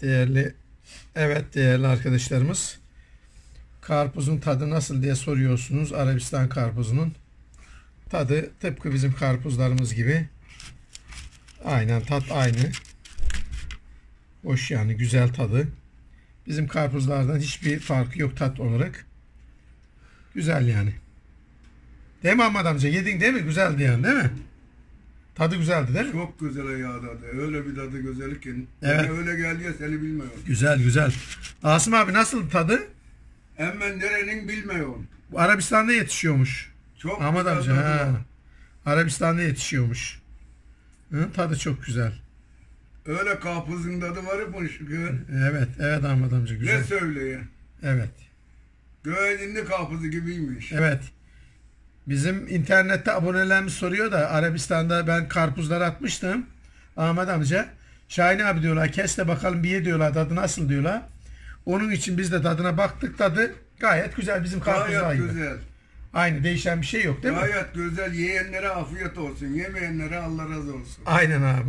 Değerli arkadaşlarımız, karpuzun tadı nasıl diye soruyorsunuz. Arabistan karpuzunun tadı tıpkı bizim karpuzlarımız gibi. Aynen, tat aynı. Hoş, yani güzel tadı. Bizim karpuzlardan hiçbir farkı yok tat olarak. Güzel yani. Değil mi Ahmet amca? Yedin değil mi? Güzeldi yani, değil mi? Tadı güzeldi değil mi? Çok güzel ya tadı. Öyle bir tadı güzel ki. Evet. Öyle geldi ya, seni bilmiyorum. Güzel. Asım abi, nasıl tadı? Hemen nerenin bilmiyorum. Arabistan'da yetişiyormuş. Çok Ahmet güzel amca. tadı var. Arabistan'da yetişiyormuş. Tadı çok güzel. Öyle karpuzun tadı var ya bu şükür. Evet Ahmet amca, güzel. Ne söyleyeyim? Evet. Göğedinli karpuzu gibiymiş. Evet. Bizim internette abonelerimiz soruyor da Arabistan'da ben karpuzlar atmıştım. Ahmet amca. Şahin abi diyorlar, kes de bakalım bir ye diyorlar, tadı nasıl diyorlar. Onun için biz de tadına baktık, tadı gayet güzel, bizim karpuzlar Gayet gibi. güzel. Aynı, değişen bir şey yok değil mi? Gayet güzel. Yiyenlere afiyet olsun. Yemeyenlere Allah razı olsun. Aynen abi.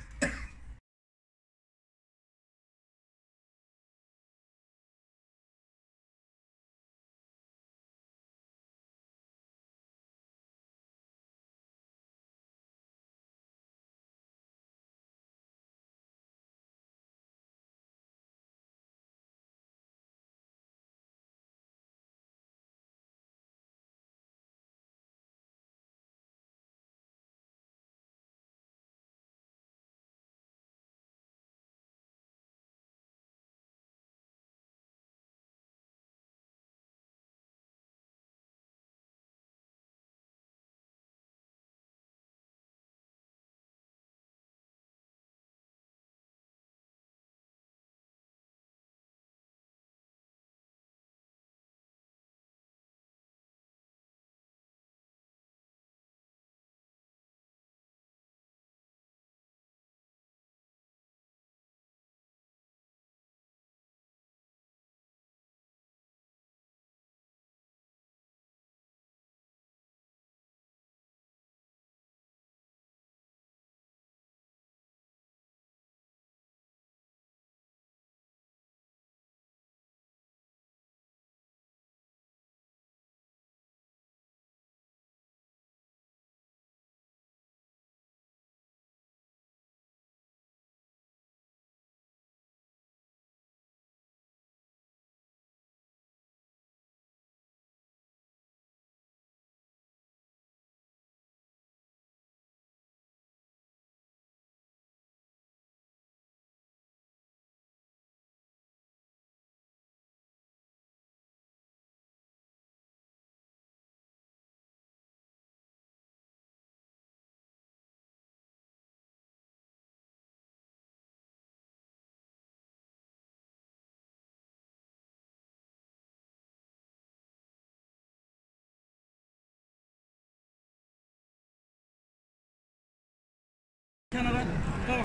Kenara. Tamam.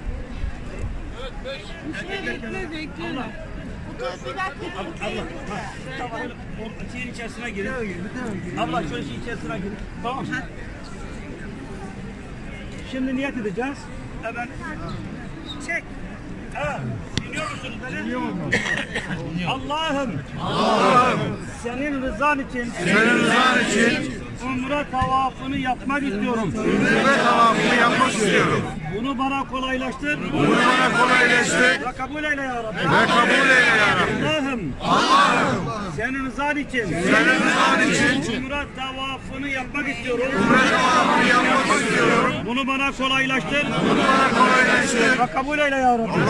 Evet, 5. Bekle. Bir dakika. Abla. Tamam. O şeyin içerisine girin. Abla şöyle şeyin içerisine girin. Tamam. Şimdi niyet edeceğiz. Hemen. Çek. Evet. Dinliyor musunuz beni? Dinliyorum. Allah'ım. Senin rızan için. Umre tavafını yapmak istiyorum. Bunu bana kolaylaştır. Ve kabul eyle ya Rabbi. Allah'ım. Senin rızan için. Umre tavafını yapmak istiyorum. Bunu bana kolaylaştır. Ve kabul eyle ya Rabbi.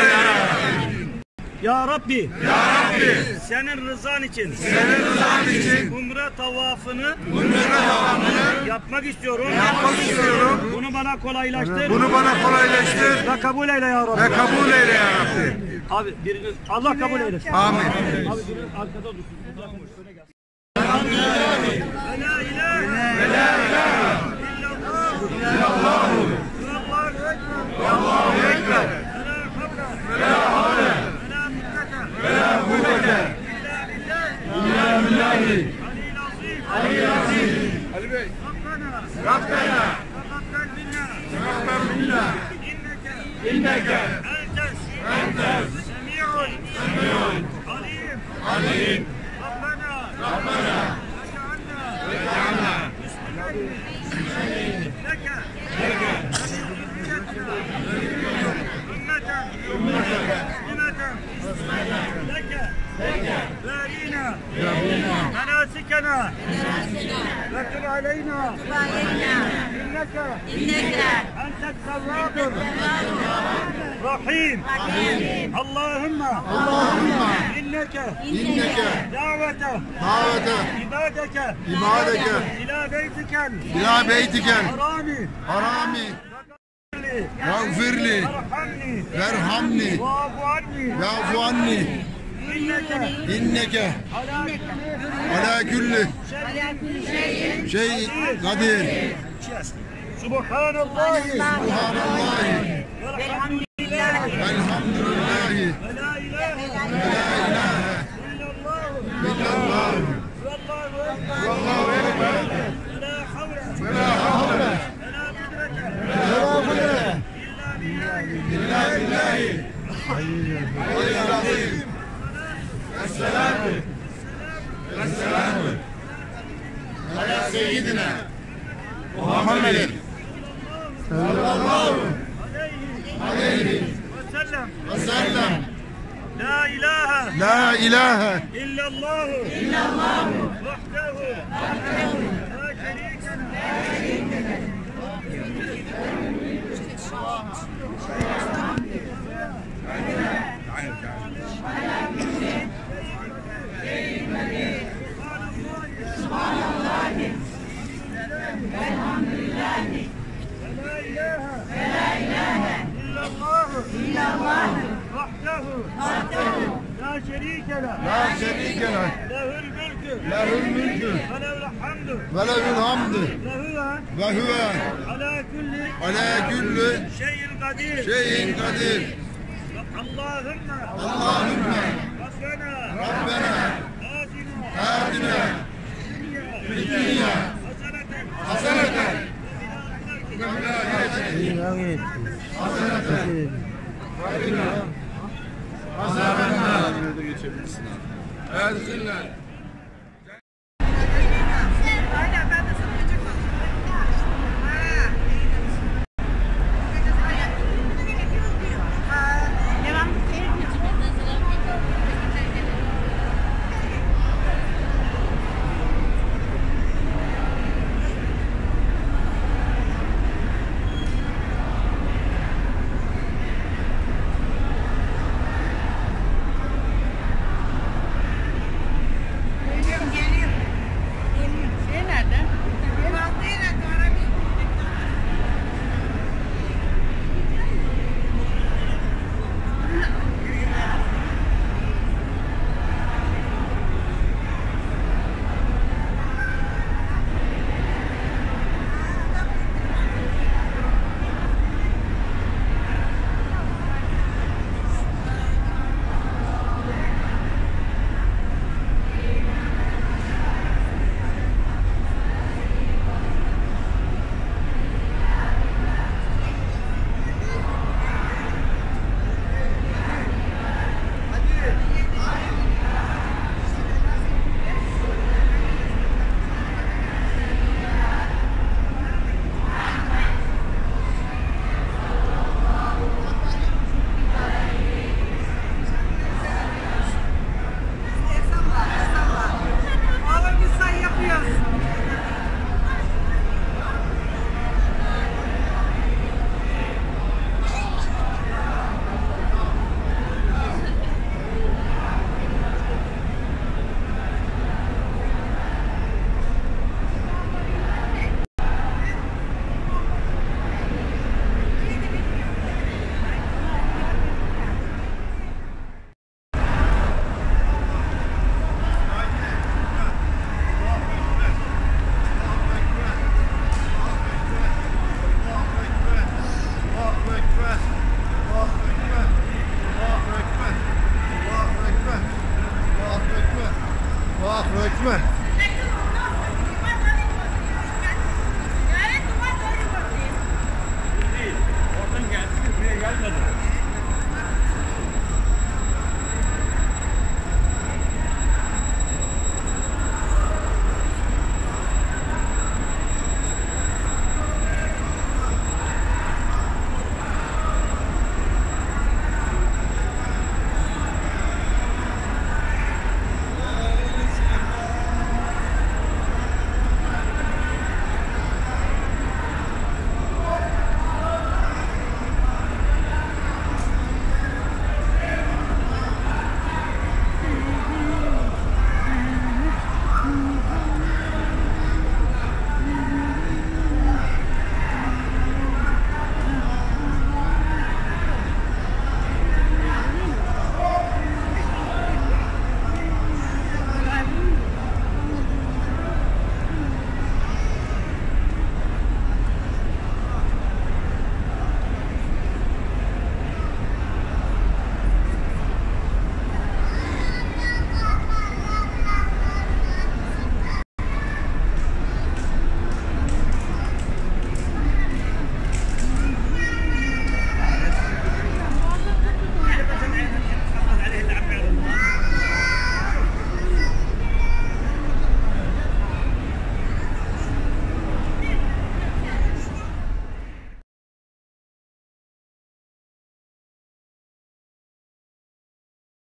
Ya Rabbi, senin rızan için umre tavafını yapmak istiyorum. Bunu bana kolaylaştır. Ve kabul eyle ya Rabbi. Abi biriniz Allah kabul eylesin. Amin. Abi biriniz arkada dursun. Şöyle gelsin. La ilahe illallah. Allahu ekber. Ali Bey. Rabbena. Takabbal minna. İnneke. Entes. آمين. ربنا واجعلنا مسلمين لك لك بارينا مناسكنا وتب علينا إنك أنت التواب الرحيم اللهم إنك دعوة عبادك إلى بيتك الحرام واغفر لي وارحمني واعف عني إنك على كل شيء قدير سبحان الله والحمد لله ولا إله إلا الله والله أكبر ولا حول ولا قدرة إلا بالله العلي العظيم. السلام على سيدنا محمد صلى الله عليه وسلم. لا إله إلا الله وحده لا شريك له وحده لا شريك له له الملك وله الحمد وهو على كل شيء قدير اللهم ربنا آتنا في الدنيا حسنة وقنا عذاب النار.